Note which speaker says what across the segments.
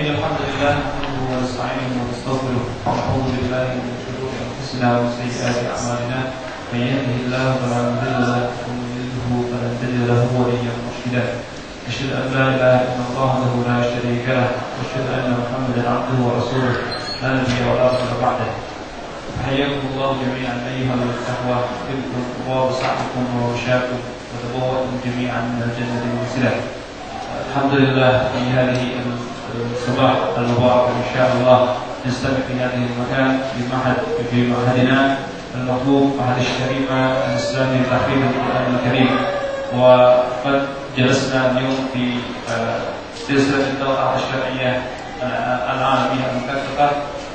Speaker 1: إن الحمد لله نحمده ونستعينه ونستغفره ونعوذ بالله من شرور أنفسنا وسيئات أعمالنا من يهده الله فلا مضل له ومن يضلله فلن تجد له وليا مرشدا أشهد أن لا إله إلا الله وحده لا شريك له وأشهد أن محمدا عبده ورسوله لا نبي ولا رسول بعده. حياكم الله جميعا أيها الأخوة طبتم ووسعتكم ووشاكم وتبوأتم جميعا من الجنة المنزلة. الحمد لله في هذه الصباح المبارك إن شاء الله نستمع في هذه المكان في معهدنا المطلوب معهد الشريمة الإسلامي لتحفيظ القرآن الكريم. وقد جلسنا اليوم في سلسلة الدورة الشرعية العالمية المكثفة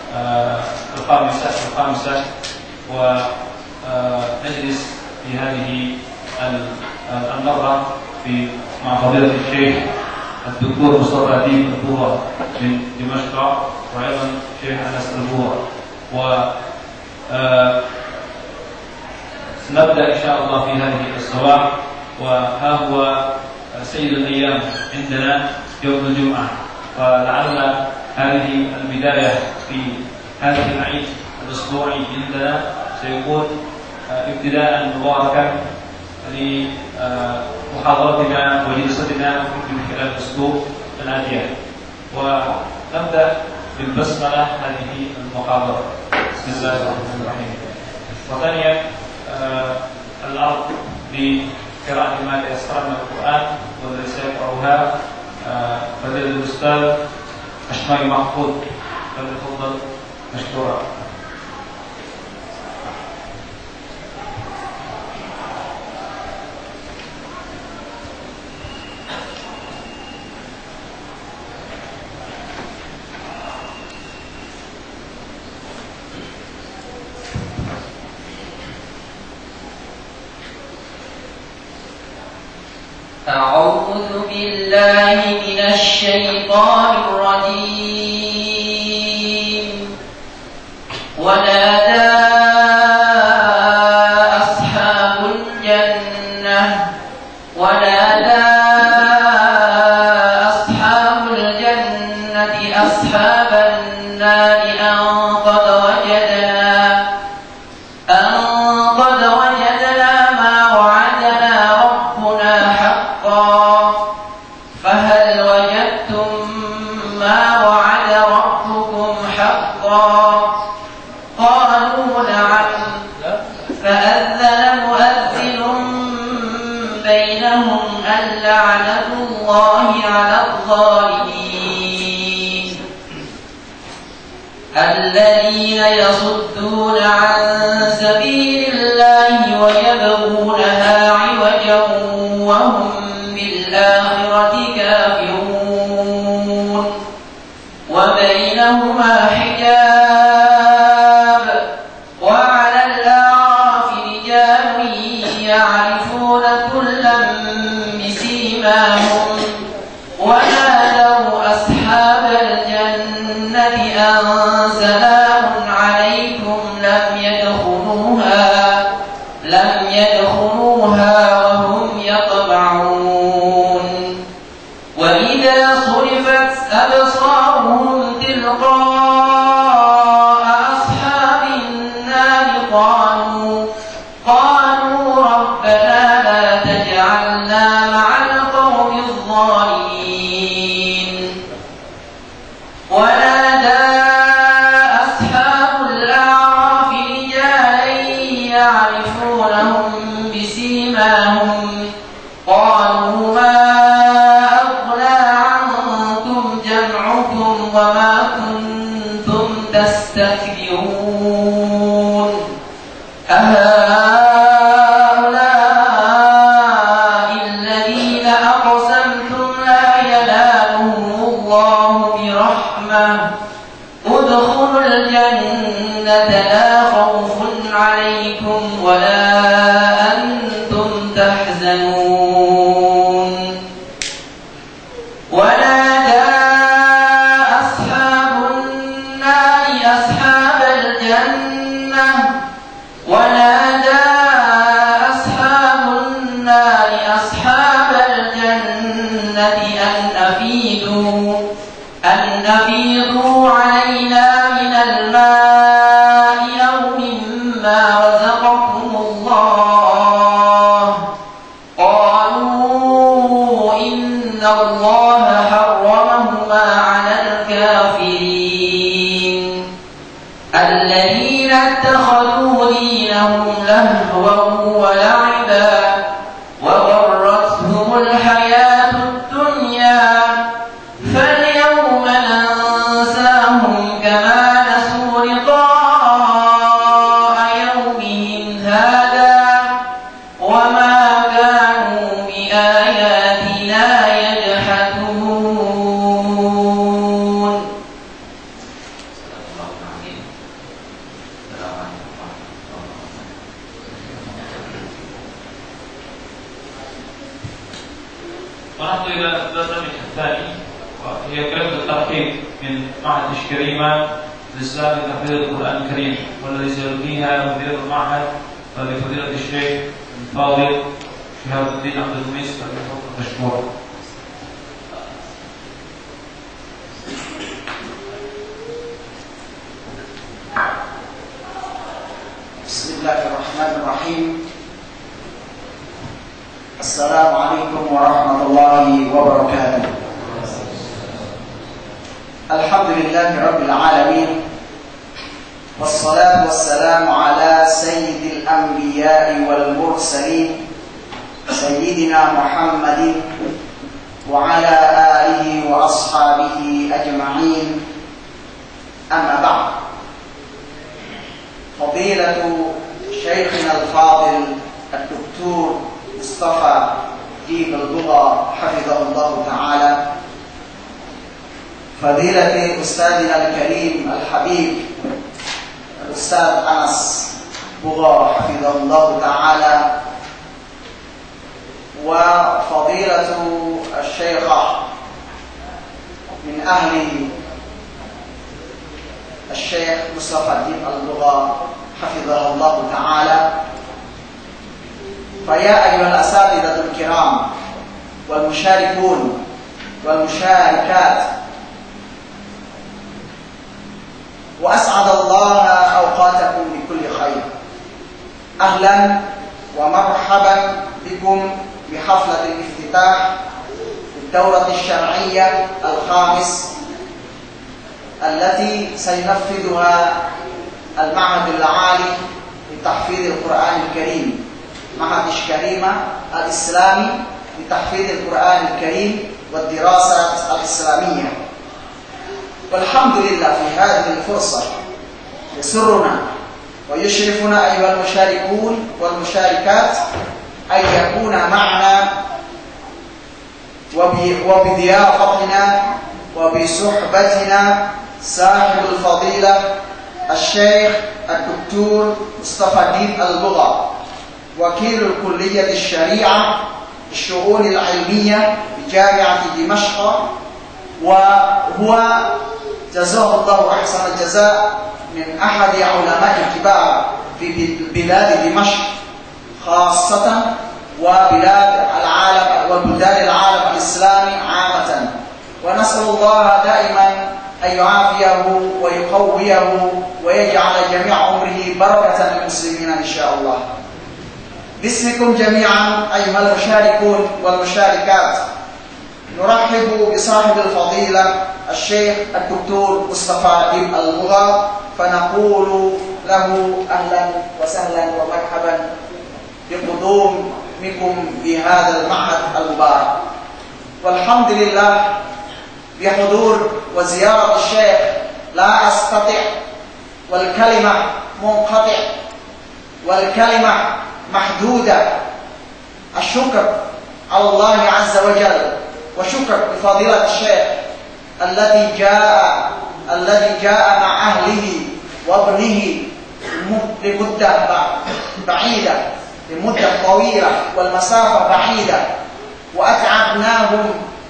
Speaker 1: الخامسة ونجلس في هذه المرة مع فضيلة الشيخ الدكتور مصطفى دين البورة من دمشق وأيضا الشيخ أنس البورة. سنبدأ إن شاء الله في هذه الصباح. وها هو سيد الأيام عندنا يوم الجمعة، فلعل هذه البداية في هذا العيد الأسبوعي عندنا سيكون ابتداء مباركا لمحاضرتنا وجلستنا في خلال الأسبوع الآتية. ونبدأ بالبسملة هذه المحاضرة. بسم الله الرحمن الرحيم. وثانيا الأرض لقراءة ما تيسر من القرآن والذي سيقرأها فضيلة الأستاذ أشماي محفوظ، فليتفضل مشكورا.
Speaker 2: أعوذ بالله من الشيطان الرجيم. ونادى أصحاب الجنة أصحاب النار أن قد وجدنا ما وعدنا ربنا حقا فهل وجدتم ما وعد ربكم حقا؟ قالوا نعم. فأذن مؤذن بينهم اللعنة الله على الظالمين الذين يصدون عن سبيل الله ويبغونها عوجا وهم بالآخرة كافرون وبينهما حجاب. وعلى الأعراف رجال يعرفون كلا بسيماهم ونادوا أصحاب الجنة أن سلام عليكم لم يدخلوها وهم يطمعون. وإذا صرفت أبصارهم تلقاء أصحاب النار قالوا ربنا لا تجعلنا مع القوم الظالمين. ونادى أصحاب الأعراف رجالا يعرفونهم بسيماهم قالوا ما أغنى عنكم جمعكم وما كنتم تستكبرون أهؤلاء الذين أقسمتم لا ينالهم الله برحمة ادخلوا الجنة لا خوف عليكم ولا أنتم تحزنون. ونادى أصحاب النار أصحاب الجنة أن أفيضوا علينا من الماء أو مما رزقكم الله قالوا إن الله حرمهما على الكافرين الذين اتخذوا دينهم لهوا ولعبا وغرتهم الحياة الدنيا فاليوم ننساهم كما نسوا لقاء يومهم هذا وما كانوا بآياتنا يجحدون.
Speaker 1: ونحن إلى الدرس الثاني وهي كلمة الترحيب من معهد الشكريمة الإسلامي لتحفيظ القرآن الكريم، والذي سيلقيها مدير المعهد لفضيلة الشيخ الفاضل شهاب الدين عبد الميس فليتفضل مشكورا.
Speaker 3: بسم الله الرحمن الرحيم. السلام عليكم ورحمة الله وبركاته. الحمد لله رب العالمين، والصلاة والسلام على سيد الأنبياء والمرسلين سيدنا محمد وعلى آله وأصحابه أجمعين. أما بعد، فضيلة شيخنا الفاضل الدكتور مصطفى ديب البغا حفظه الله تعالى، فضيلة أستاذنا الكريم الحبيب الأستاذ أنس بغا حفظه الله تعالى، وفضيلة الشيخة من أهل الشيخ مصطفى ديب البغا حفظه الله تعالى. فيا أيها الأساتذة الكرام والمشاركون والمشاركات، وأسعد الله أوقاتكم بكل خير. أهلا ومرحبا بكم بحفلة الافتتاح للدورة الشرعية الخامس التي سينفذها المعهد العالي لتحفيظ القرآن الكريم، معهد الشكريمة الإسلامي لتحفيظ القرآن الكريم والدراسات الإسلامية. والحمد لله في هذه الفرصة يسرنا ويشرفنا أيها المشاركون والمشاركات أن يكون معنا وبضيافتنا وبصحبتنا صاحب الفضيلة الشيخ الدكتور مصطفى ديب البغا، وكيل الكلية الشريعة الشؤون العلمية بجامعة دمشق، وهو جزاه الله أحسن الجزاء من أحد علماء الكبار في بلاد دمشق خاصة وبلاد العالم وبلدان العالم الإسلامي عامة. ونسأل الله دائما أن يعافيه ويقويه ويجعل جميع عمره بركة للمسلمين إن شاء الله. باسمكم جميعا أيها المشاركون والمشاركات نرحب بصاحب الفضيلة الشيخ الدكتور مصطفى ديب البغا، فنقول له أهلا وسهلا ومرحبا بقدومكم بهذا المعهد المبارك. والحمد لله بحضور وزيارة الشيخ لا أستطيع، والكلمة منقطع والكلمة محدودة. الشكر على الله عز وجل، وشكر لفضيلة الشيخ الذي جاء مع أهله وابنه لمدة بعيدة، لمدة طويلة والمسافة بعيدة، وأتعبناهم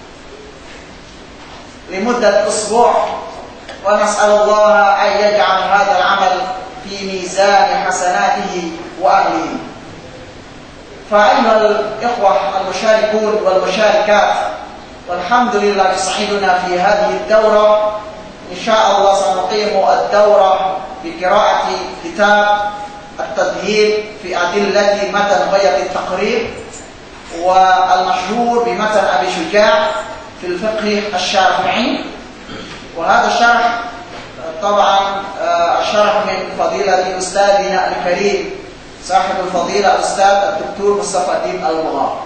Speaker 3: لمدة أسبوع، ونسأل الله أن يجعل هذا العمل في ميزان حسناته وأهله. فأيها الإخوة المشاركون والمشاركات، والحمد لله يسعدنا في هذه الدورة إن شاء الله سنقيم الدورة بقراءة كتاب التذهيب في أدلة متن غاية التقريب، والمشهور بمتن أبي شجاع في الفقه الشافعي. وهذا الشرح طبعا الشرح من فضيلة أستاذنا الكريم صاحب الفضيلة الأستاذ الدكتور مصطفى الدين البغا.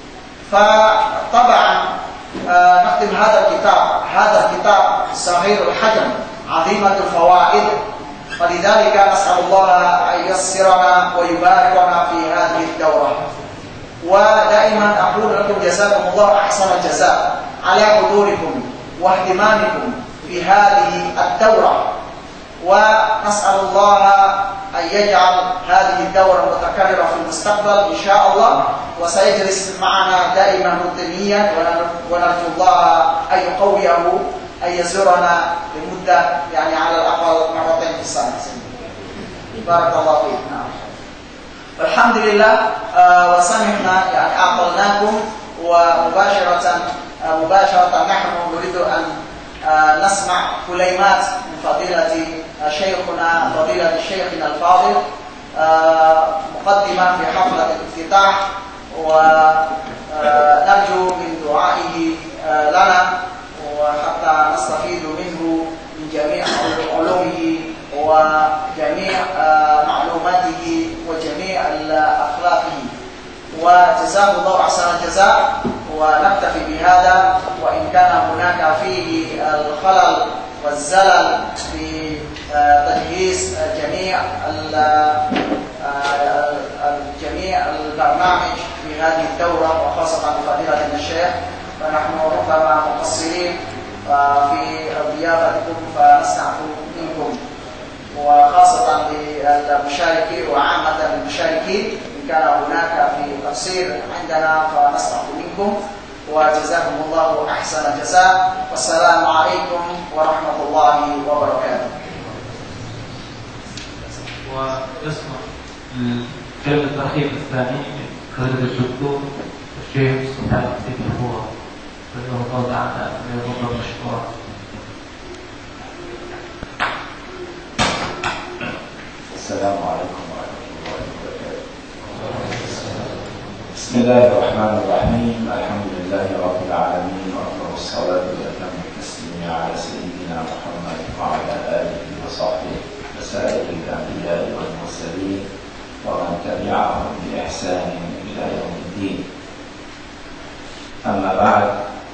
Speaker 3: فطبعا نختم هذا الكتاب صغير الحجم عظيمة الفوائد، فلذلك نسأل الله أن ييسرنا ويباركنا في هذه الدورة. ودائما أقول لكم جزاكم الله أحسن الجزاء على حضوركم واهتمامكم في هذه الدورة، ونسأل الله أن يجعل هذه الدورة متكررة في المستقبل إن شاء الله، وسيجلس معنا دائما روتينيا، ونرجو الله أن يقويه، أن يزورنا لمدة يعني على الأقل مرتين في السنة. بارك الله فيك. الحمد لله وسمحنا يعني أعطيناكم، ومباشرة نحن نريد أن نسمع كلمات من فضيلة شيخنا الفاضل مقدما في حفلة الافتتاح، ونرجو من دعائه لنا وحتى نستفيد منه من جميع علومه وجميع معلوماته وجميع أخلاقه، وجزاه الله أحسن الجزاء. ونكتفي بهذا، وإن كان هناك فيه الخلل والزلل في تجهيز جميع البرنامج في هذه الدورة، وخاصة بفضيلة الشيخ، فنحن ربما مقصرين في ضيافتكم، فنستعفو منكم، وخاصة للمشاركين وعامة المشاركين إن كان هناك في تقصير عندنا فنستعفو منكم، وجزاكم الله أحسن الجزاء. والسلام عليكم ورحمة الله وبركاته.
Speaker 1: ونسمع كلمة الترحيب الثاني من فضيلة الدكتور الشيخ مصطفى الدين البغا، رحمه الله تعالى ويرضى مشكورا.
Speaker 4: السلام عليكم ورحمة الله وبركاته. بسم الله الرحمن الرحيم. الحمد لله رب العالمين، وأفضل الصلاة وأتم التسليم على سيدنا محمد وعلى آله وصحبه وسائر الأنبياء والمرسلين ومن تبعهم بإحسان إلى يوم الدين. أما بعد،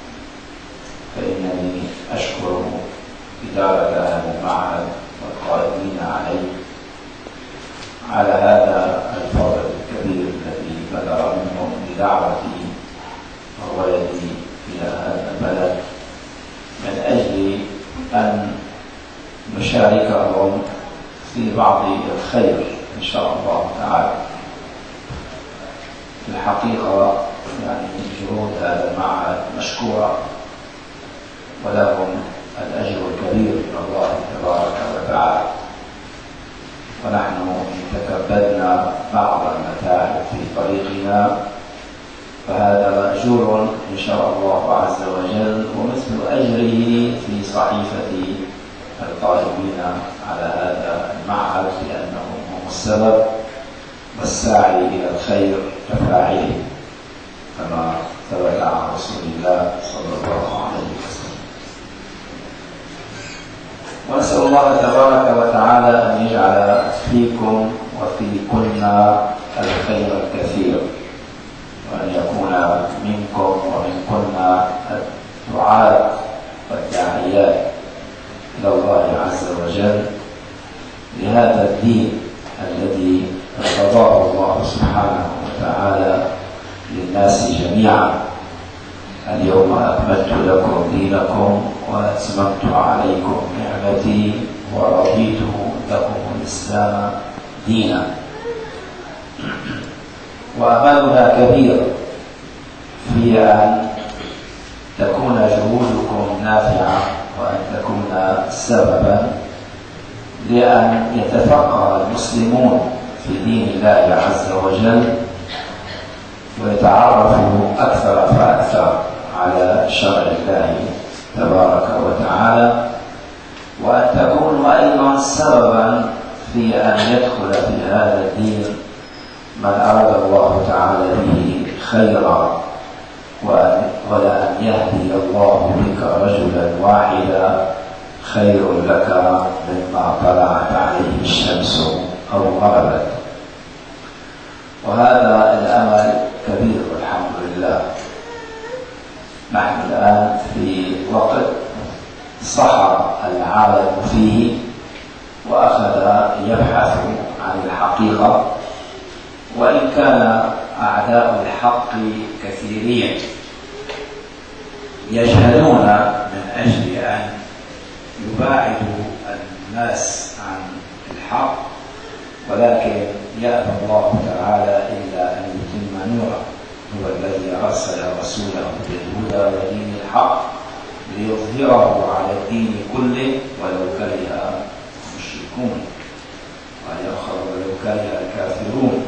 Speaker 4: فإنني أشكر إدارة هذا المعهد والقائمين عليه على هذا الفضل الكبير الذي بدر منهم بدعوتي وولدي إلى هذا البلد من أجل أن نشاركهم في بعض الخير إن شاء الله تعالى. في الحقيقة يعني جهود هذا المعهد مشكورة، ولهم الأجر الكبير من الله تبارك وتعالى. ونحن إن تكبدنا بعض المتاعب في طريقنا فهذا مأجور إن شاء الله عز وجل، ومثل أجره في صحيفة القائمين على هذا المعهد، لأنهم هم السبب والساعي إلى الخير كفاعله، كما ثبت عن رسول الله صلى الله عليه وسلم. ونسأل الله تبارك وتعالى أن يجعل فيكم وفي كنا الخير الكثير، وأن يكون منكم ومن كنا الدعاة والداعيات إلى الله عز وجل لهذا الدين الذي ارتضاه الله سبحانه وتعالى للناس جميعا. اليوم أكملت لكم دينكم وأتممت عليكم نعمتي ورضيت لكم الإسلام دينا. وأمالنا كبير في أن تكون جهودكم نافعة، وأن تكون سببا لأن يتفقه المسلمون في دين الله عز وجل، ويتعرفوا أكثر فأكثر على شرع الله تبارك وتعالى، وأن تكونوا أيضا سببا في أن يدخل في هذا الدين من أراد الله تعالى به خيرا، ولأن يهدي الله بك رجلا واحدا خير لك مما طلعت عليه الشمس أو غربت. وهذا الأمل كبير الحمد لله. نحن الآن في وقت صحى العالم فيه وأخذ يبحث عن الحقيقة، وإن كان أعداء الحق كثيرين يجهلون من أجل أن يباعدوا الناس عن الحق، ولكن يأبى الله تعالى إلا أن يتم نوره. هو الذي أرسل رسوله بالهدى ودين الحق ليظهره على الدين كله ولو كره المشركون، ولو كره الكافرون.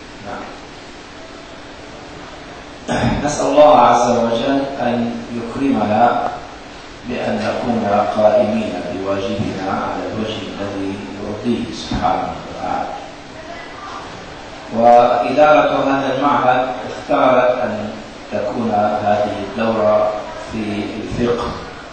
Speaker 4: نسأل الله عز وجل أن يكرمنا بأن نكون قائمين بواجبنا على الوجه الذي يرضيه سبحانه وتعالى. وإدارة هذا المعهد اختارت أن تكون هذه الدورة في الفقه،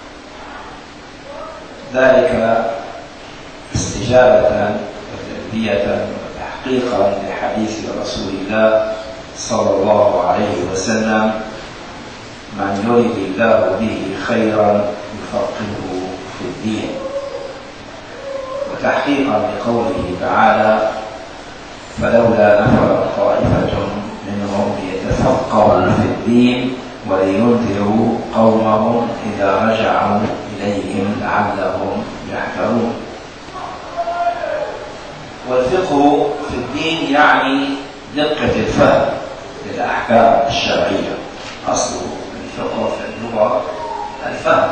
Speaker 4: ذلك استجابة وتلبية وتحقيقا لحديث رسول الله صلى الله عليه وسلم: من يرد الله به خيرا يفقهه في الدين. وتحقيقا لقوله تعالى: فلولا نفر طائفة منهم ليتفقهوا في الدين ولينذروا قومهم إذا رجعوا إليهم لعلهم يحذرون. والفقه في الدين يعني دقة الفهم للأحكام الشرعية. أصل الفقه في اللغة الفهم،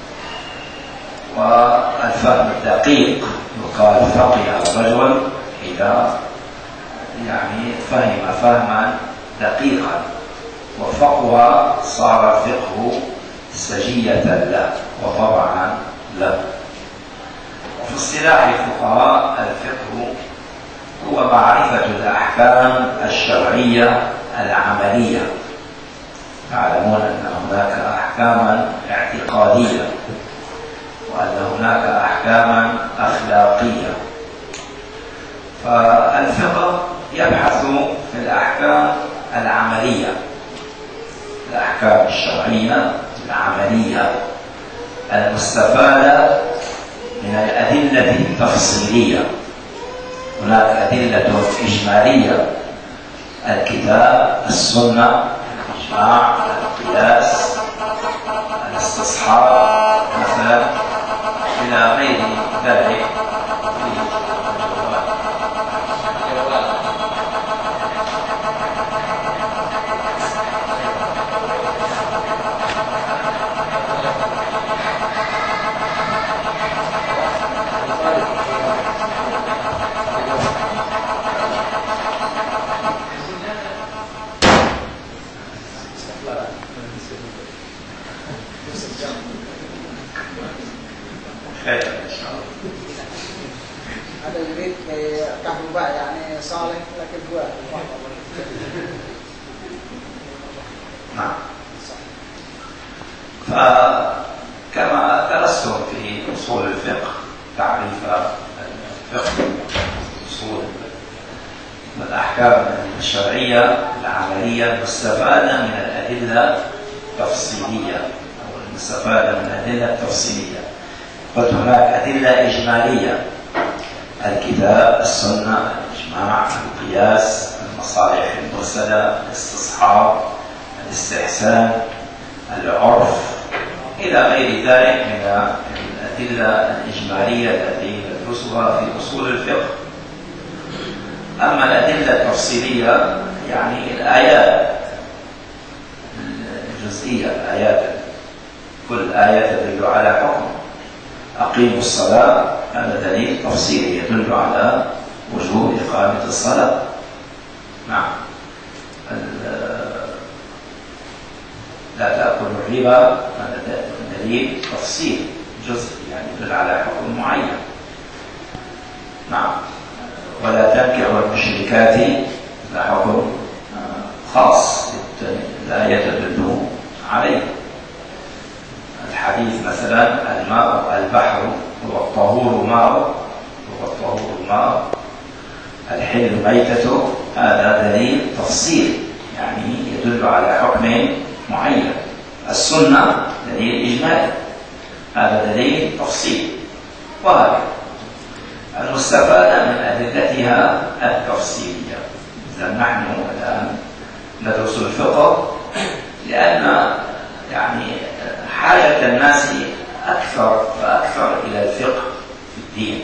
Speaker 4: والفهم الدقيق. يقال فقه الرجل إذا فهم فهما دقيقا، وفقه صار الفقه سجية له وطبعا له. وفي اصطلاح الفقهاء الفقه هو معرفة الأحكام الشرعية العملية. تعلمون أن هناك أحكاما اعتقادية وأن هناك أحكاما أخلاقية. فالفقه يبحث في الأحكام العملية، الأحكام الشرعية العملية المستفادة من الأدلة التفصيلية. هناك أدلة إجمالية: الكتاب، السنة، الإجماع، القياس، الاستصحاب مثلا، إلى غير ذلك.
Speaker 3: Ada yurid kahruba yani saleh laki dua.
Speaker 4: نعم. فكما درستم في أصول الفقه تعريف الفقه، أصول الأحكام الشرعية العملية المستفادة من الأدلة التفصيلية أو المستفادة من الأدلة التفصيلية. قلت هناك أدلة إجمالية: الكتاب، السنة، الإجماع، القياس، المصالح المرسلة، الاستصحاب، الاستحسان، العرف، إلى غير ذلك من الأدلة الإجمالية التي ندرسها في أصول الفقه. أما الأدلة التفصيلية يعني الآيات الجزئية، الآيات كل آية تدل على حكم. أقيموا الصلاة هذا دليل تفصيلي يدل على وجوب إقامة الصلاة. نعم. لا تأكلوا الربا هذا دليل تفصيلي جزء يعني يدل على حكم معين. نعم. ولا تنكحوا المشركات، هذا حكم خاص لا يتدل عليه. الحديث مثلا الماء البحر هو الطهور ماء الحل ميتته، هذا دليل تفصيل يعني يدل على حكم معين. السنة دليل إجمالي، هذا دليل تفصيل. وهكذا المستفادة من أدلتها التفصيلية. إذا نحن الآن ندرس الفقه لأن يعني حاجة الناس أكثر فأكثر إلى الفقه في الدين،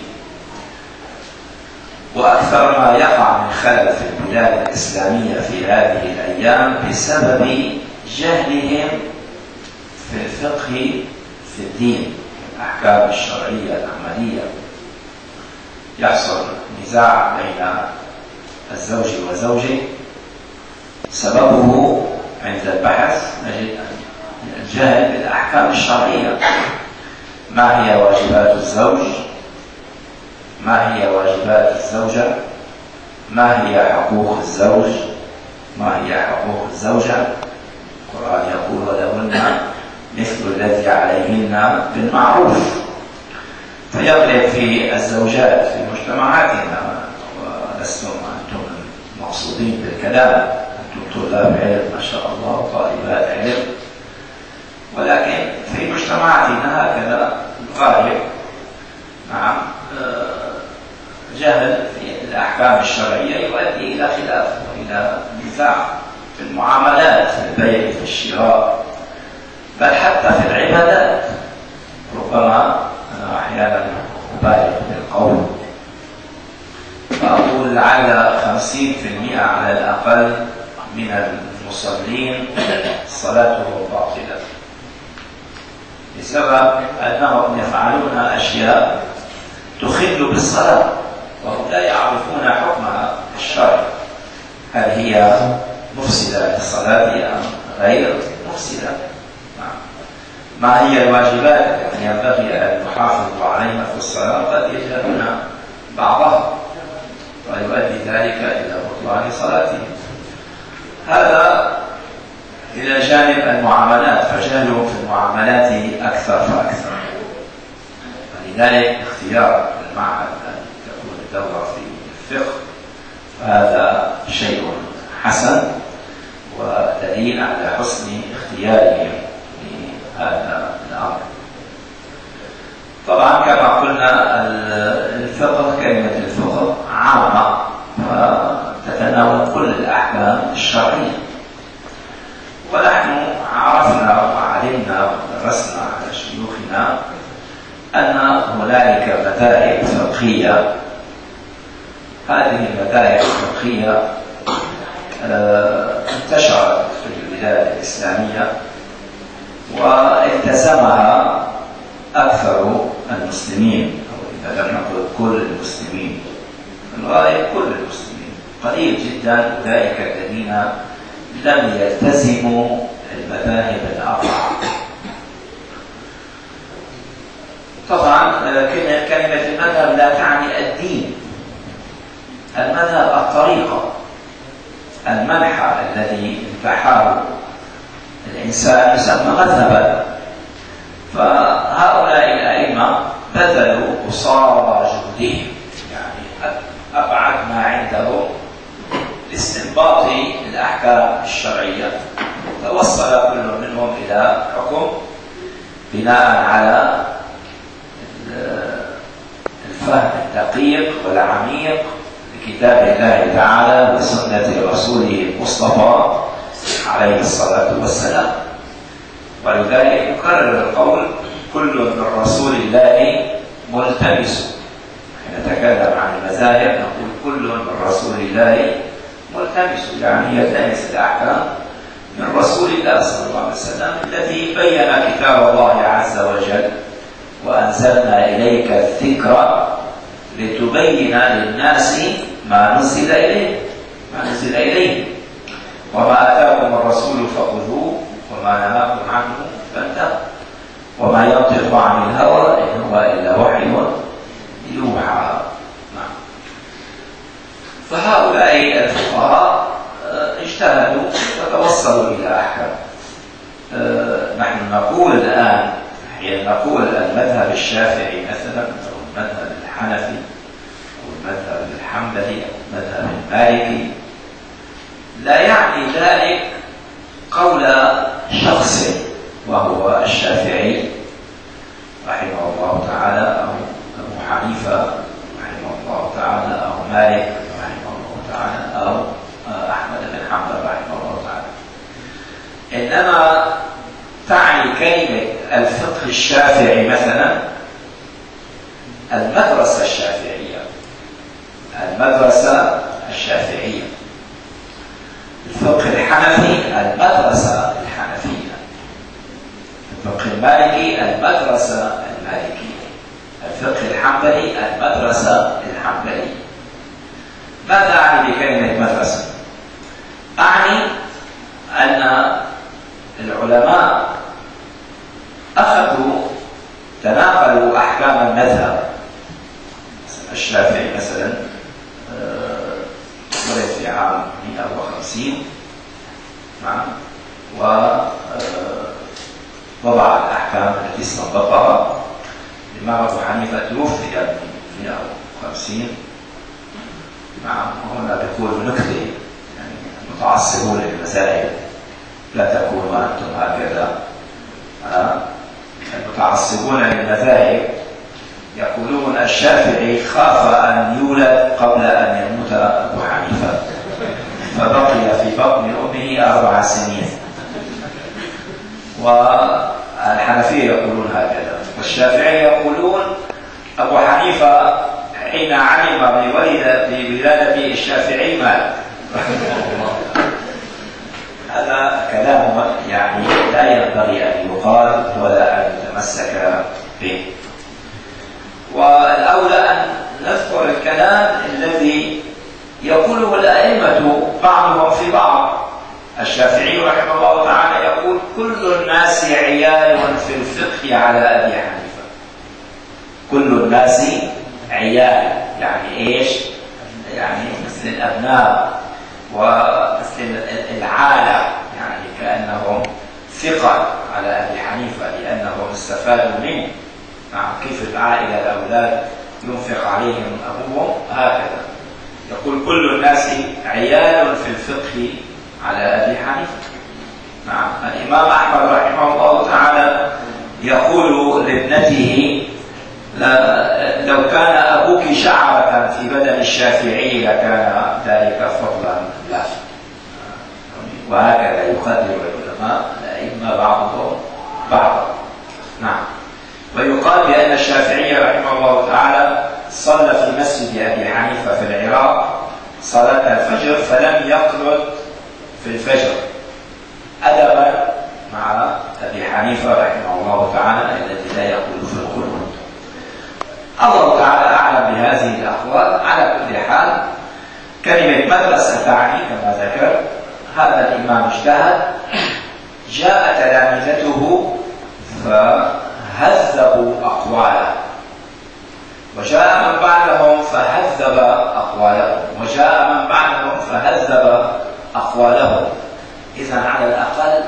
Speaker 4: وأكثر ما يقع من خلل في البلاد الإسلامية في هذه الأيام بسبب جهلهم في الفقه في الدين، الأحكام الشرعية العملية. يحصل نزاع بين الزوج وزوجه سببه عند البحث نجد الجهل بالأحكام الشرعية. ما هي واجبات الزوج؟ ما هي واجبات الزوجة؟ ما هي حقوق الزوج؟ ما هي حقوق الزوجة؟ القرآن يقول ولهن مثل الذي عليهن بالمعروف. فيغلب في الزوجات في مجتمعاتنا، ولستم أنتم المقصودين بالكلام، أنتم طلاب علم ما شاء الله طالبات علم، ولكن في مجتمعاتنا هكذا الغالب نعم جهل في الأحكام الشرعية يؤدي إلى خلاف وإلى نزاع في المعاملات، في البيع في الشراء، بل حتى في العبادات. ربما أنا أحيانا أبالغ بالقول فأقول لعل 50% على الأقل من المصلين صلاتهم باطلة بسبب أنهم يفعلون أشياء تخل بالصلاة وهم لا يعرفون حكمها الشرعي، هل هي مفسدة للصلاة أم غير مفسدة. ما هي الواجبات التي ينبغي أن نحافظ عليها في الصلاة؟ قد يجهلون بعضها ويؤدي ذلك إلى بطلان صلاته. هذا إلى جانب المعاملات، فجهلهم في المعاملات أكثر فأكثر. ولذلك اختيار المعهد أن تكون الدورة في الفقه فهذا شيء حسن ودليل على حسن اختيارهم لهذا الأمر. طبعا كما قلنا الفقه، كلمة الفقه عامة فتتناول كل الأحكام الشرعية، ونحن عرفنا وعلمنا ودرسنا على شيوخنا أن هنالك مذاهب فقهية. هذه المذاهب الفقهية انتشرت في البلاد الإسلامية والتزمها أكثر المسلمين، أو إذا لم نقل كل المسلمين، الغالب كل المسلمين، قليل جدا أولئك الذين لم يلتزموا المذاهب الأربعة. طبعا كلمة المذهب لا تعني الدين، المذهب الطريقة، المنحى الذي انتحاه الإنسان يسمى مذهبا. فهؤلاء الأئمة بذلوا قصارى جهدهم، يعني أبعد ما عندهم لاستنباط الأحكام الشرعية، توصل كل منهم إلى حكم بناء على الفهم الدقيق والعميق لكتاب الله تعالى وسنة رسوله المصطفى عليه الصلاة والسلام. ولذلك نكرر القول كل من رسول الله ملتمس. حين نتكلم عن المذاهب نقول كل من رسول الله ملتمس، يعني يلتمس الأحكام من رسول الله صلى الله عليه وسلم الذي بين كتاب الله عز وجل وأنزلنا إليك الذكر لتبين للناس ما نزل إليه وما آتاكم الرسول فخذوه وما نهاكم عنه فانتهوا وما ينطق عن الهوى الفقهاء اجتهدوا وتوصلوا إلى أحكام. نحن نقول الآن حين نقول المذهب الشافعي مثلا أو المذهب الحنفي أو المذهب الحنبلي أو المذهب المالكي، لا يعني ذلك قول شخص وهو الشافعي رحمه الله تعالى أو أبو حنيفة رحمه الله تعالى أو مالك رحمه الله تعالى أو أحمد بن حنبل رحمه الله تعالى، إنما تعني كلمة الفقه الشافعي مثلا المدرسة الشافعية، المدرسة الشافعية. الفقه الحنفي المدرسة الحنفية، الفقه المالكي المدرسة المالكية، الفقه الحنبلي المدرسة الحنبلية. ماذا أعني بكلمة مدرسة؟ أعني أن العلماء أخذوا تناقلوا أحكام المذهب. الشافعي مثلا ولد في عام 150 ووضع الأحكام التي استنبطها. الإمام أبو حنيفة توفي من 150. وهنا بيقول نكتة، يعني المتعصبون للمذاهب لا تكونوا أنتم هكذا. المتعصبون للمذاهب يقولون الشافعي خاف أن يولد قبل أن يموت أبو حنيفة فبقي في بطن أمه 4 سنين، والحنفية يقولون هكذا، والشافعي يقولون أبو حنيفة حين علم بولادة الشافعي مات. هذا كلام يعني لا ينبغي أن يقال ولا أن يتمسك به، والأولى أن نذكر الكلام الذي يقوله الأئمة بعضهم في بعض. الشافعي رحمه الله تعالى يقول كل الناس عيال في الفقه على أبي حنيفة. كل الناس عيال يعني إيش؟ يعني مثل الأبناء ومثل العالة، يعني كأنهم ثقل على أبي حنيفة لأنهم استفادوا منه. كيف العائلة الأولاد ينفق عليهم أبوهم هكذا. يقول كل الناس عيال في الفقه على أبي حنيفة. الإمام أحمد رحمه الله تعالى يقول لابنته لو كان أبوك شعرة في بدن الشافعي لكان ذلك فضلا له. وهكذا يقدر العلماء الأئمة بعضهم بعضا. نعم. ويقال بأن الشافعي رحمه الله تعالى صلى في مسجد أبي حنيفة في العراق صلاة الفجر فلم يقنط في الفجر أدبا مع أبي حنيفة رحمه الله تعالى الذي لا يقول في القنوت. الله تعالى أعلم بهذه الأقوال. على كل حال كلمة مدرسة تعني كما ذكر هذا الإمام اجتهد، جاء تلامذته فهذبوا أقواله، وجاء من بعدهم فهذب أقوالهم، وجاء من بعدهم فهذب أقوالهم. إذن على الأقل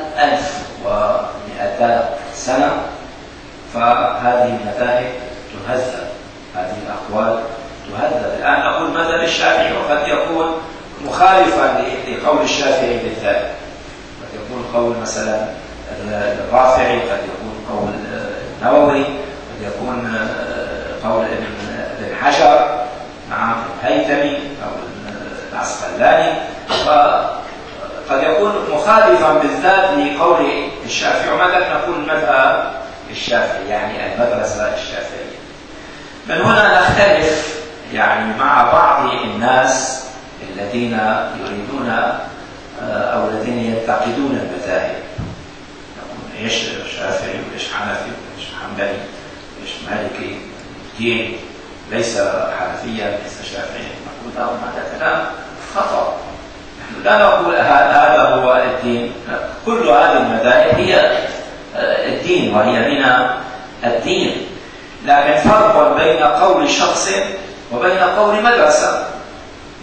Speaker 4: 1200 سنة فهذه المذاهب تهذب، هذه الأقوال تهذب. الآن نقول مذهب الشافعي وقد يكون مخالفا لقول الشافعي بالذات، قد يكون قول مثلا الرافعي، قد يكون قول النووي، قد يكون قول ابن حجر مع الهيثمي أو العسقلاني، وقد يكون مخالفا بالذات لقول الشافعي. وماذا نقول مذهب الشافعي يعني المدرسة الشافعية. من هنا نختلف يعني مع بعض الناس الذين يريدون أو الذين ينتقدون المذاهب، يقول إيش شافعي وإيش حنفي وإيش حنبلي وإيش مالكي، الدين ليس حنفيا ليس شافعيا. نقول لهم هذا كلام خطأ. نحن لا نقول هذا هو الدين، كل هذه المذاهب هي الدين وهي من الدين، لكن فرق بين قول شخص وبين قول مدرسة.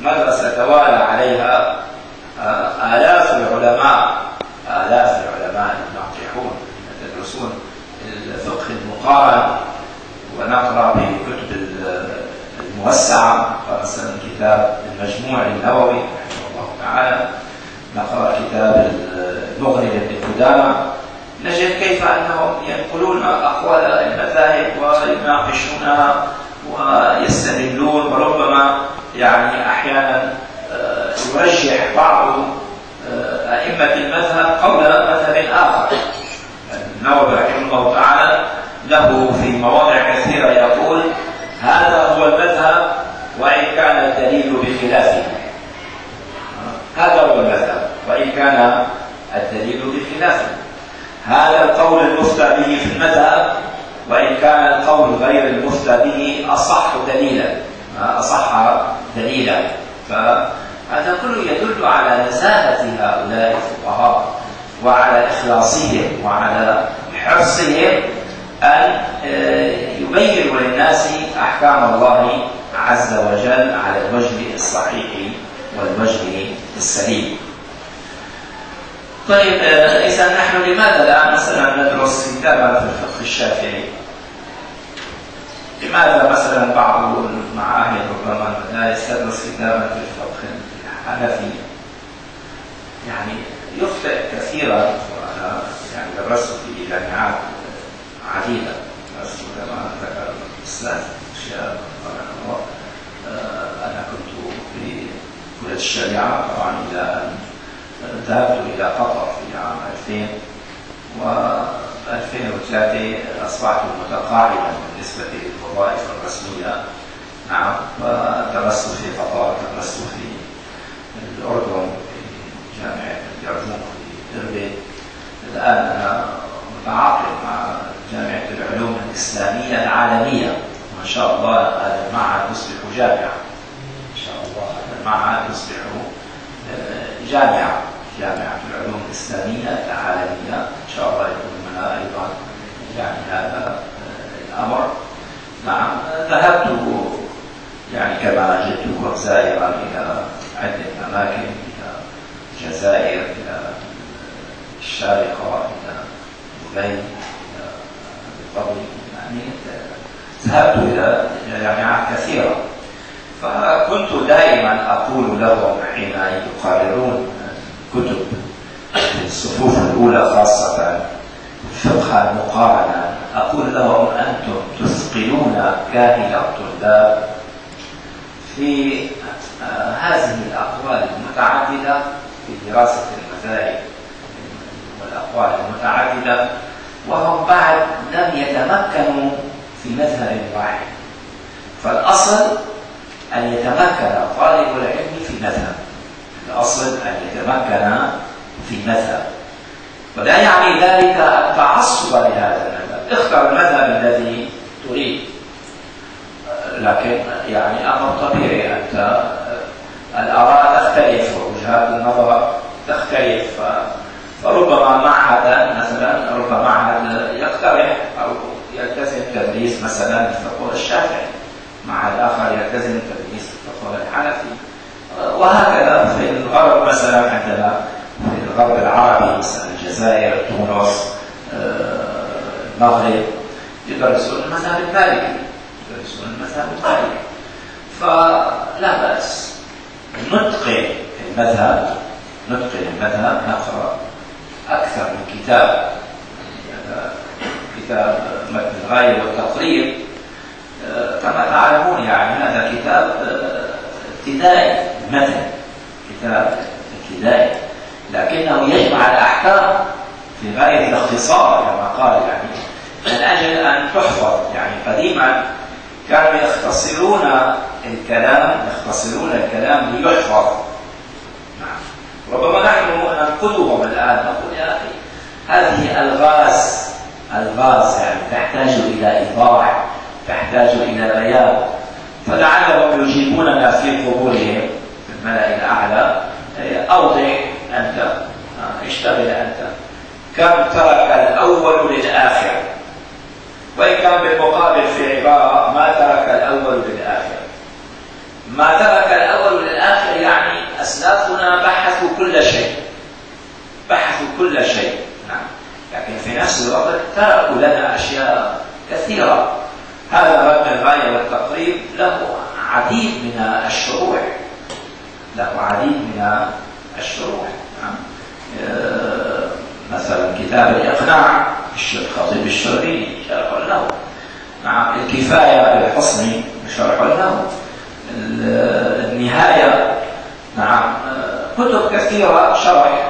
Speaker 4: مدرسة توالى عليها آلاف العلماء الناجحون يدرسون الفقه المقارن، ونقرأ بكتب الموسعة، مثلا كتاب المجموع للنووي رحمه الله تعالى، نقرأ كتاب المغني لابن قدامة، نجد كيف أنهم ينقلون أقوال المذاهب ويناقشونها ويستدلون، وربما يعني أحيانا يرجح بعض أئمة المذهب قول مذهب آخر. النووي رحمه الله تعالى له في مواضع كثيرة يقول هذا هو المذهب وإن كان الدليل بخلافه، هذا هو المذهب وإن كان الدليل بخلافه، هذا القول المفتى به في المذهب وإن كان القول غير المفتى به أصح دليلا. فهذا كله يدل على نزاهة هؤلاء الفقهاء وعلى إخلاصهم وعلى حرصهم أن يبينوا للناس أحكام الله عز وجل على الوجه الصحيح والوجه السليم. طيب، إذا نحن لماذا لا مثلا ندرس كتابا في الفقه الشافعي؟ لماذا مثلا بعض المعاهد ربما المدارس تدرس كتابا في الفقه الحنفي؟ يعني يخطئ كثيرا، وأنا يعني درست في جامعات عديدة، درست كما ذكر الأستاذ الشاب رحمه الله. أنا كنت في كلية الشريعة طبعا إلى أن ذهبت إلى قطر في عام 2000، و2003 أصبحت متقاعدا بالنسبة للوظائف الرسمية. نعم، ودرست في قطر، درست في الأردن في جامعة الجرجون في إربد. الآن أنا متعاقد مع جامعة العلوم الإسلامية العالمية، وإن شاء الله هذا المعهد يصبح جامعة، إن شاء الله هذا المعهد يصبح جامعة العلوم الإسلامية العالمية، إن شاء الله يكون منها أيضا يعني هذا الأمر. نعم، ذهبت يعني كما جئتكم زائرا إلى عدة أماكن، إلى الجزائر، إلى الشارقة، إلى دبي، إلى القبر، يعني ذهبت إلى جامعات كثيرة. فكنت دائما أقول لهم حين يقررون كتب في الصفوف الأولى خاصة فقه المقارنة، أقول لهم أنتم تثقلون كاهل الطلاب في هذه الأقوال المتعددة في دراسة المذاهب والأقوال المتعددة، وهم بعد لم يتمكنوا في مذهب واحد. فالأصل أن يتمكن طالب العلم في مذهب، الأصل أن يتمكن في مذهب، ولا يعني ذلك التعصب لهذا المذهب. اختر المذهب الذي تريد، لكن يعني أمر طبيعي، أنت الآراء تختلف ووجهات النظر تختلف، فربما معهدا مثلا، ربما معهد يقترح أو يلتزم تدريس مثلا الفقه الشافعي، معهد آخر يلتزم تدريس الفقه الحنفي، وهكذا. في الغرب مثلا عندنا في الغرب العربي مثلا الجزائر، تونس، المغرب، يدرسون المذهب المالكي، فلا بأس نتقن المذهب، نقرأ أكثر من كتاب. كتاب متن الغاية والتقريب كما تعلمون يعني هذا كتاب ابتدائي، كتاب ابتدائي، لكنه يجمع الأحكام في غاية الاختصار كما قال، يعني من أجل أن تحفظ. يعني قديما كانوا يختصرون الكلام ليحفظ. نعم، ربما نحن ننقذهم الآن، نقول يا أخي هذه ألغاز يعني تحتاج إلى إيضاح، تحتاج إلى بيان، فلعلهم يجيبوننا في قبورهم في الملأ الأعلى: أوضح أنت، اشتغل أنت، كم ترك الأول للآخر، وإن كان بالمقابل في عبارة: ما ترك الأول للآخر. ما ترك الأول للآخر أسلافنا بحثوا كل شيء، بحثوا كل شيء، نعم، لكن في نفس الوقت تركوا لنا أشياء كثيرة. هذا باب الغاية والتقريب له عديد من الشروح، له عديد من الشروح، نعم. مثلا كتاب الإقناع الخطيب الشربيني شرح له، نعم. الكفاية للحصني شرح له، النهاية، نعم. كتب كثيرة شرح.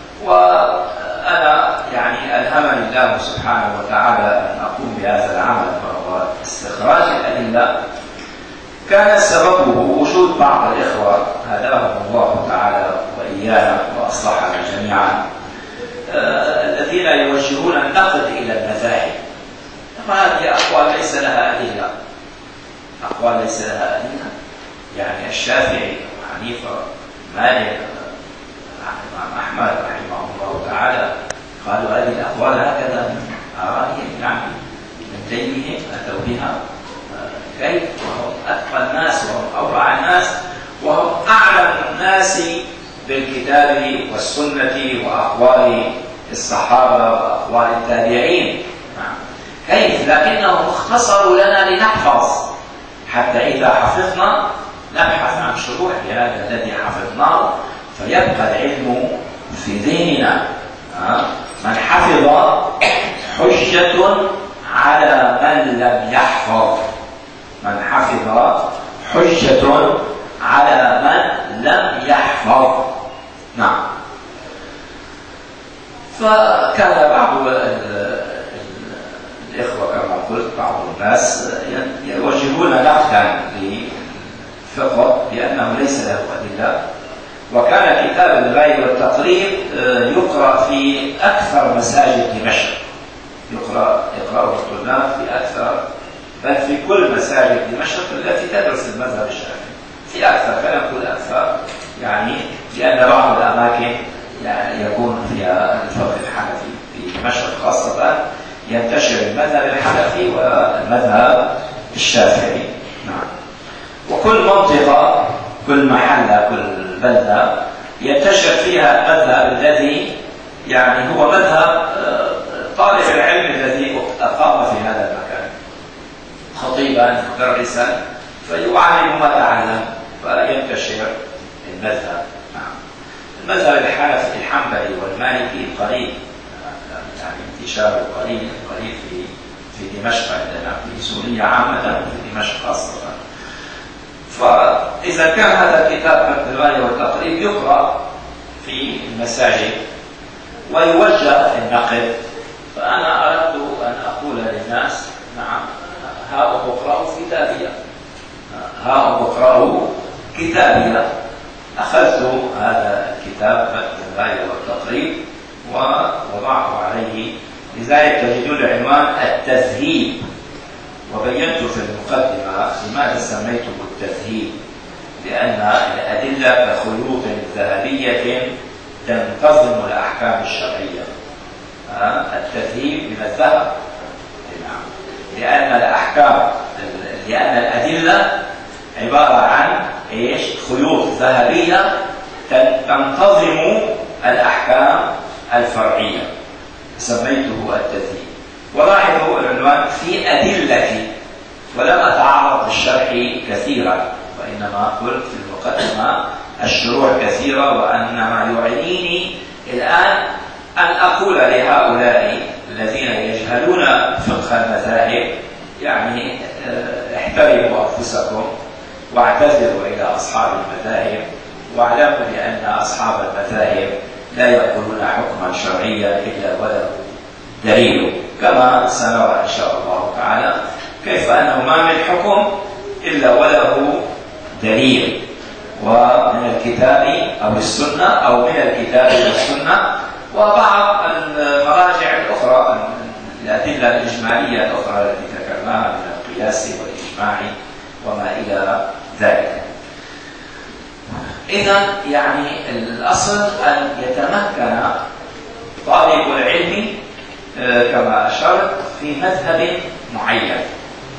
Speaker 4: وأنا يعني ألهمني الله سبحانه وتعالى أن أقوم بهذا العمل، وهو استخراج الأدلة. كان سببه وجود بعض الإخوة هداهم الله تعالى وإيانا وأصلحنا جميعا، الذين يوجهون النقد إلى المذاهب. وهذه أقوال ليس لها أدلة، أقوال ليس لها أدلة. يعني الشافعي وحنيفة مالك الإمام أحمد رحمه الله تعالى قالوا هذه الأقوال هكذا من آرائهم، يعني من دينهم أتوا بها. كيف؟ وهم أتقى الناس وهم أورع الناس وهم أعلم الناس بالكتاب والسنة وأقوال الصحابة وأقوال التابعين، كيف؟ لكنهم اختصروا لنا لنحفظ، حتى إذا حفظنا نبحث عن شروح لهذا الذي حفظناه فيبقى العلم في ذهننا. من حفظ حجة على من لم يحفظ، من حفظ حجة على من لم يحفظ، نعم. فكان بعض الإخوة كما قلت، بعض الناس يوجهون نقدا للفقه بأنه ليس له أدلة. وكان كتاب الغاية والتقريب يقرأ في أكثر مساجد دمشق، يقرأه الطلاب في أكثر، بل في كل مساجد دمشق التي تدرس المذهب الشافعي، في أكثر، خلينا نقول أكثر، يعني لأن بعض الأماكن يعني يكون فيها الفقه الحنفي في دمشق خاصة ينتشر المذهب الحنفي والمذهب الشافعي، نعم. وكل منطقة، كل محلة، كل بلدة ينتشر فيها المذهب الذي يعني هو مذهب طالب العلم الذي أقام في هذا المكان، خطيبا مدرسا فيعلم ما تعلم فينتشر المذهب، نعم. المذهب الحنفي الحنبلي والمالكي قليل، يعني انتشاره قليل في دمشق عندنا، في سوريا عامة وفي دمشق خاصة. فإذا كان هذا الكتاب الغاية والتقريب يقرأ في المساجد ويوجه النقد، فأنا أردت أن أقول للناس نعم، هاؤم اقرأوا كتابية، هاؤم اقرأوا كتابية. أخذت هذا الكتاب الغاية والتقريب ووضعته عليه، لذلك تجدون العنوان التذهيب. وبينت في المقدمة لماذا سميته التذهيب، لأن الأدلة كخيوط ذهبية تنتظم الأحكام الشرعية. التذهيب من الذهب، لأن الأحكام، لأن الأدلة عبارة عن إيش؟ خيوط ذهبية تنتظم الأحكام الفرعية، سميته التذهيب. ولاحظوا العنوان في أدلة، ولم أتعرض للشرح كثيرا، وإنما قلت في المقدمة الشروح كثيرة، وأنما يعنيني الآن أن أقول لهؤلاء الذين يجهلون فقه المذاهب يعني احترموا أنفسكم واعتذروا إلى أصحاب المذاهب، واعلموا بأن أصحاب المذاهب لا يقولون حكما شرعيا إلا وله دليل، كما سنرى إن شاء الله تعالى كيف أنه ما من حكم إلا وله دليل، ومن الكتاب أو السنة أو من الكتاب والسنة، وبعض المراجع الأخرى، الأدلة الإجمالية الأخرى التي ذكرناها من القياس والإجماع وما إلى ذلك. إذا يعني الأصل أن يتمكن طالب العلم كما أشرت في مذهب معين،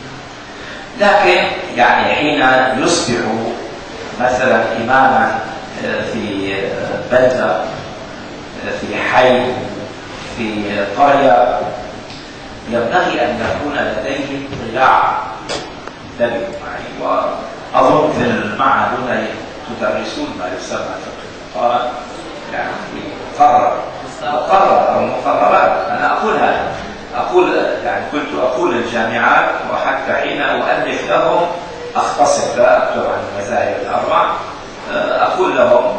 Speaker 4: لكن يعني حين يصبح مثلا إماما في بلدة، في حي، في قرية، ينبغي أن يكون لديهم اطلاع دقيق معي. وأظن في المعهد هنا تدرسون ما يسمى فقه الفقهاء، يعني مقرر أو مقررات. أنا أقول هذا، يعني كنت أقول للجامعات، وحتى حين أؤلف لهم أختصر لا أكتب عن المذاهب الأربع، أقول لهم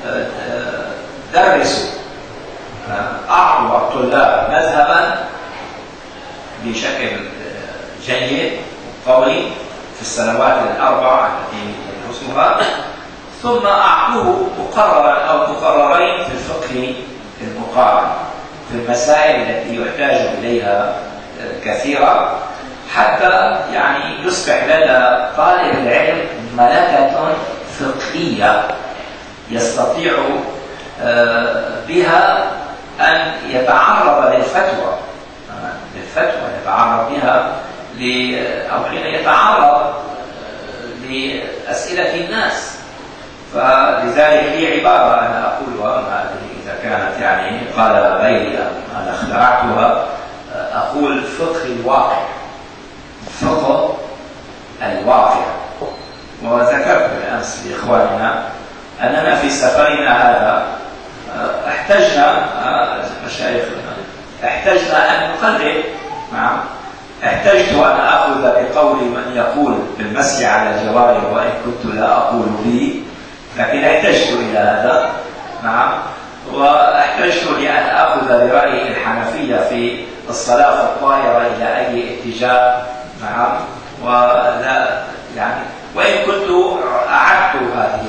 Speaker 4: درسوا، أعطوا الطلاب مذهبا بشكل جيد قوي في السنوات الأربع التي يدرسها، ثم أعطوه مقررا أو مقررين في الفقه المقارن في المسائل التي يحتاج إليها كثيرا، حتى يعني يصبح لدى طالب العلم ملكة فقهية يستطيع بها أن يتعرض للفتوى، يتعرض بها أو حين يتعرض لأسئلة الناس. فلذلك لي عبارة أنا أقولها، ما أدري إذا كانت يعني قال غيري أنا اخترعتها، أقول فقه الواقع، فقه الواقع. وذكرت بالأمس لإخواننا أننا في سفرنا هذا احتجنا مشايخنا أن نقلد. نعم، احتجت أن أخذ بقول من يقول بالمسح على الجوارح، وإن كنت لا أقول به، لكن احتجت إلى هذا. نعم، واحتجت لأن أخذ برأي الحنفية في الصلاة الطائرة إلى أي اتجاه. نعم، ولا يعني وإن كنت أعدت هذه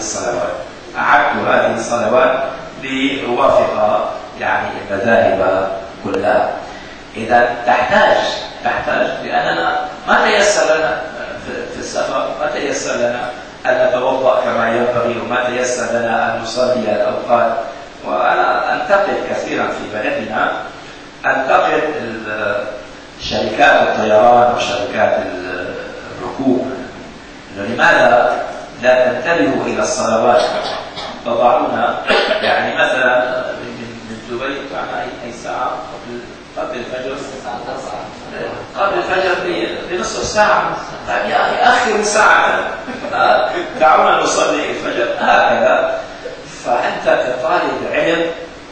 Speaker 4: الصلوات لأوافق يعني المذاهب كلها. إذا تحتاج لأننا ما تيسر لنا في السفر، ما تيسر لنا أن نتوضأ كما ينبغي، وما تيسر لنا أن نصلي الأوقات. وأنا أنتقد كثيرا في بلدنا، أنتقد شركات الطيران وشركات الركوب، لماذا لا تنتبهوا إلى الصلوات؟ تضعون يعني مثلا من دبي معنا أي ساعة قبل الفجر، بنصف ساعة. طيب يا أخي أخر ساعة، دعونا نصلي الفجر هكذا. فأنت كطالب علم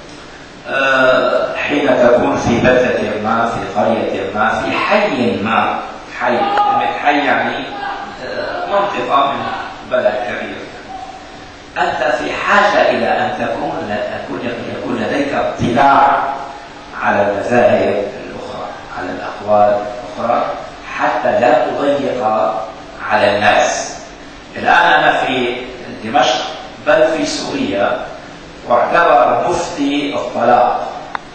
Speaker 4: حين تكون في بلدة ما، في قرية ما، في حي ما، حي يعني منطقة من بلد كبير، أنت في حاجة إلى أن يكون لديك اطلاع على المذاهب الأخرى، على الأقوال الأخرى، حتى لا تضيق على الناس. الآن أنا في دمشق بل في سوريا، واعتبر مفتي الطلاق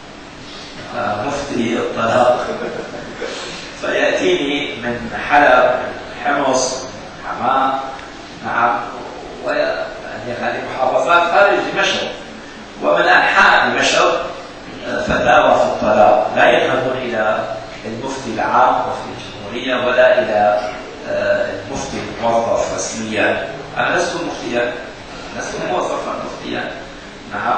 Speaker 4: فيأتيني من حلب، من حمص، من حماة، نعم، وهذه محافظات خارج دمشق ومن أنحاء دمشق، فتاوى في الطلاق لا يذهبون إلى المفتي العام مفتي الجمهورية ولا إلى المفتي الموظف رسميا. أنا لست مفتيا، لست موظفا مفتيا، نعم،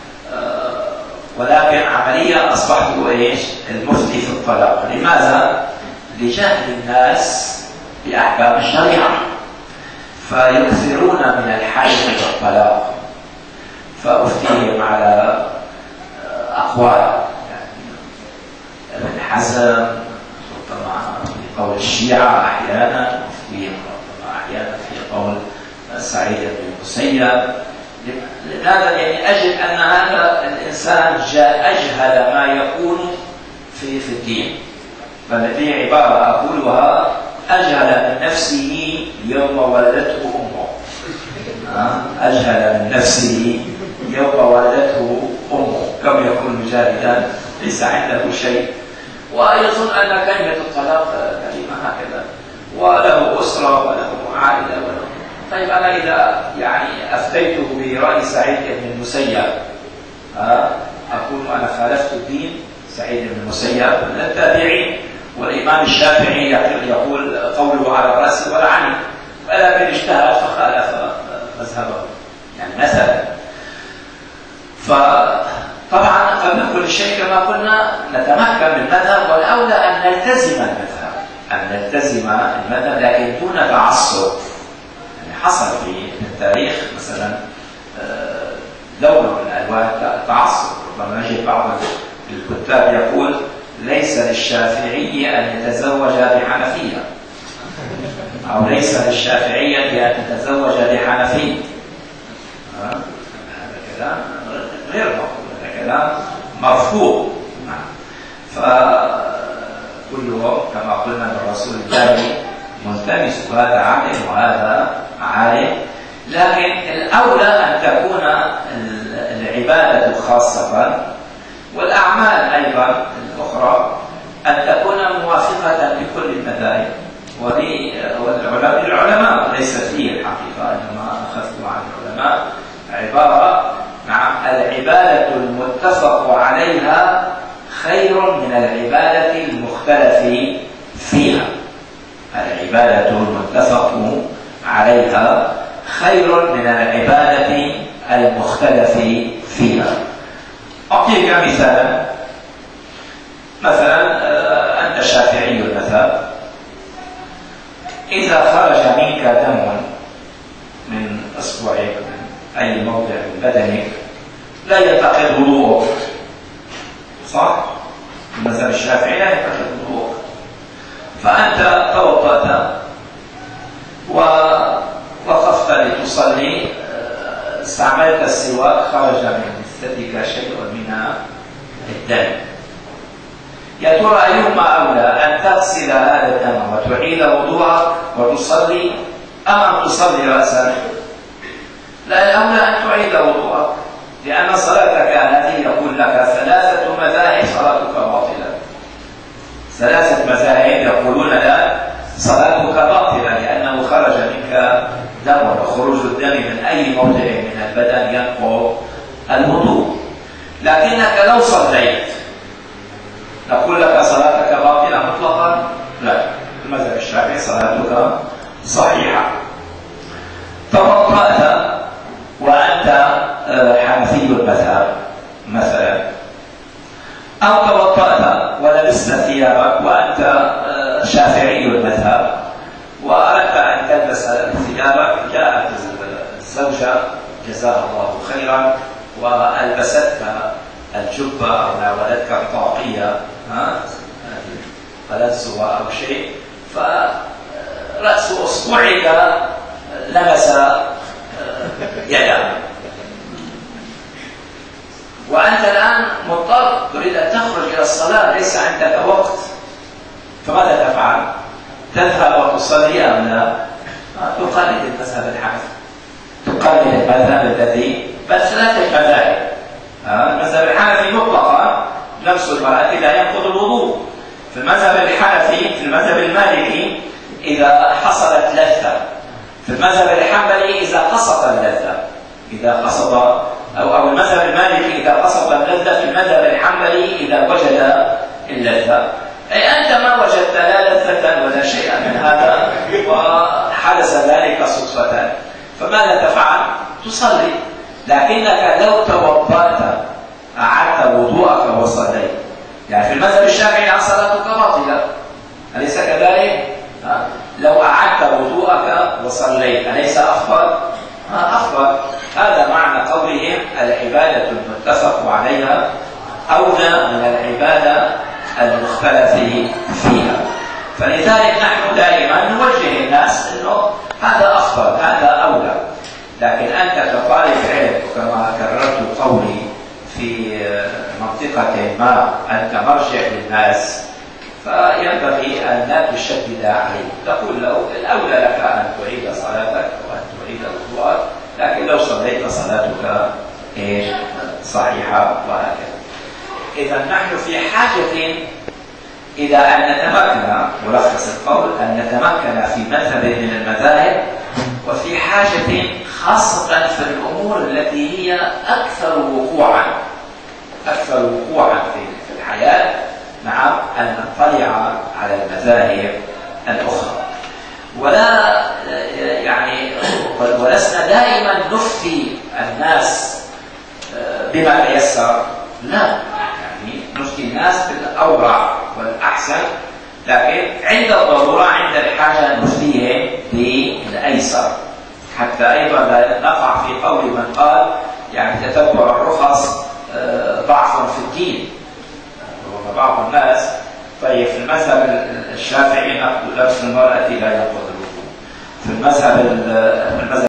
Speaker 4: ولكن عمليا أصبحت المفتي في الطلاق. لماذا؟ لجهل الناس بأحكام الشريعة، فيكثرون من الحلف بالطلاق، فأفتيهم على أقوال، يعني ابن حزم ربما في قول الشيعة أحيانا، أفتيهم ربما أحيانا في قول سعيد بن المسيب. لماذا؟ يعني أجد أن هذا الإنسان أجهل ما يكون في الدين. فلدي عبارة أقولها: أجهل من نفسه يوم ولدته أمه. أجهل من نفسه يوم ولدته أمه. كم يكون مجاهدا ليس عنده شيء، ويظن أن كلمة الطلاق كلمة هكذا، وله أسرة وله عائلة وله. طيب أنا إذا يعني أفتيته برأي سعيد بن المسيب أقول أنا خالفت الدين؟ سعيد بن المسيب من التابعين، والإمام الشافعي يقول قوله على الرأس والعين، ولكن اجتهد فخالف مذهبه. يعني مثلا. فطبعا قبل كل شيء كما قلنا نتمكن من المذهب، والأولى أن نلتزم المذهب لكن دون تعصب. يعني حصل في التاريخ مثلا دور من ألوان التعصب. ربما نجد بعض الكتاب يقول ليس للشافعي أن يتزوج بحنفية، أو ليس للشافعية أن تتزوج بحنفي. هذا كلام غير مقبول، هذا كلام مرفوض. فكله كما قلنا الرسول الثاني ملتمس، هذا عالم وهذا عالم، لكن الأولى أن تكون العبادة خاصة والأعمال أيضا الأخرى أن تكون موافقة لكل المذاهب. والعلماء ليس فيه الحقيقة، إنما أخذت عن العلماء عبارة: نعم، العبادة المتفق عليها خير من العبادة المختلف فيها. العبادة المتفق عليها خير من العبادة المختلف فيها. أعطيك مثالا. مثلا أنت شافعي المذهب، إذا خرج منك دم من إصبعك من أي موضع من بدنك لا ينتقض وضوءك، صح؟ المذهب الشافعي لا ينتقض وضوءك. فأنت توضأت ووقفت لتصلي، استعملت السواك، خرج من جسدك شيء من الدم. يا ترى أيهما أولى، أن تغسل هذا الدم وتعيد وضوءك وتصلي، أم أن تصلي رأسا؟ لا، الأولى أن تعيد وضوءك، لأن صلاتك هذه يقول لك 3 مذاهب صلاتك باطلة. 3 مذاهب يقولون لا، صلاتك باطلة، لأنه خرج منك دم، وخروج الدم من أي موضع من البدن ينقض الوضوء. لكنك لو صليت نقول لك صلاتك باطلة مطلقا؟ لا، المذهب الشافعي صلاتك صحيحة. توضأت وأنت حنفي المذهب مثلا، أو توضأت ولبست ثيابك وأنت شافعي المذهب، وأردت أن تلبس ثيابك، جاءت الزوجة جزاها الله خيرا وألبستك الجبة أو ناولتك الطاقية، قلنسوة أو شيء، فرأس أصبعك لمس يدك، وأنت الآن مضطر تريد أن تخرج إلى الصلاة، ليس عندك وقت، فماذا تفعل؟ تذهب وتصلي أم لا؟ تقلد المذهب الحنفي، تقلد المذهب الذي بل 3 مذاهب. المذهب الحنفي مطلقا لمس المرأة لا ينقض الوضوء. في المذهب الحنفي، في المذهب المالكي إذا حصلت لذة، في المذهب الحنبلي إذا قصد اللذة، إذا قصد أو المذهب المالكي إذا قصد اللذة، في المذهب الحنبلي إذا وجد اللذة. أي أنت ما وجدت لا لذة ولا شيء من هذا، وحدث ذلك صدفة، فماذا تفعل؟ تصلي. لكنك لو توضأت أعدت وضوءك وصليت، يعني في المذهب الشافعي صلاتك باطلة، أليس كذلك؟ لو أعدت وضوءك وصليت أليس أفضل؟ أفضل. هذا معنى قولهم العبادة المتفق عليها أولى من العبادة المختلف فيها. فلذلك نحن دائما نوجه الناس أنه هذا أفضل، هذا أولى. لكن أنت كطالب علم، كما كررت قولي في منطقة ما أنت مرجع للناس، فينبغي أن لا تشدد عليه، تقول له الأولى لك أن تعيد صلاتك وأن تعيد وضوءك، لكن لو صليت صلاتك صحيحة، وهكذا. إذا نحن في حاجة إلى أن نتمكن، ملخص القول، أن نتمكن في مذهب من المذاهب، وفي حاجة خاصة في الأمور التي هي أكثر وقوعا في الحياة، نعم، أن نطلع على المذاهب الأخرى، ولا يعني ولسنا دائما نفتي الناس بما تيسر، لا، يعني نفتي الناس بالأورع والأحسن، لكن عند الضرورة عند الحاجة نفتيهم بالأيسر، حتى أيضا لا نقع في قول من قال يعني تتبع الرخص ضعف في الدين. وبعض الناس طيب في المذهب الشافعي نقول لبس المرأة لا ينقض الوضوء، في المذهب